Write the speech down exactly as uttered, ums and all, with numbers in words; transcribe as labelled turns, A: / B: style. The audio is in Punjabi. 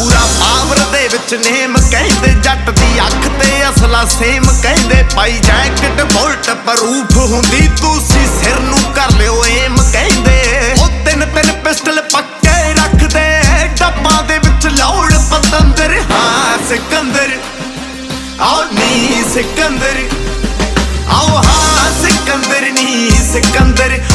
A: ਪੂਰਾ ਪਾਵਰ ਦੇ ਵਿੱਚ ਨੇਮ ਕਹਿੰਦੇ, ਜੱਟ ਦੀ ਅੱਖ ਤੇ ਅਸਲਾ ਸੇਮ ਕਹਿੰਦੇ। ਪਾਈ ਜੈਕਟ ਬੁਲਟ ਪ੍ਰੂਫ ਹੁੰਦੀ, ਤੁਸੀਂ ਸਿਰ ਨੂੰ ਕਰ ਲਿਓ ਏਮ ਕਹਿੰਦੇ। ਉਹ ਤਿੰਨ ਤਿੰਨ ਪਿਸਟਲ ਪੱਕੇ ਰੱਖਦੇ, ਡੱਬਾਂ ਦੇ ਵਿੱਚ ਲੋੜ ਪਤੰਦਰ। ਹਾਂ ਸਿਕੰਦਰ ਆਓ ਨੀ ਸਿਕੰਦਰ, ਆਓ ਹਾਂ ਸਿਕੰਦਰ ਨੀ ਸਿਕੰਦਰ।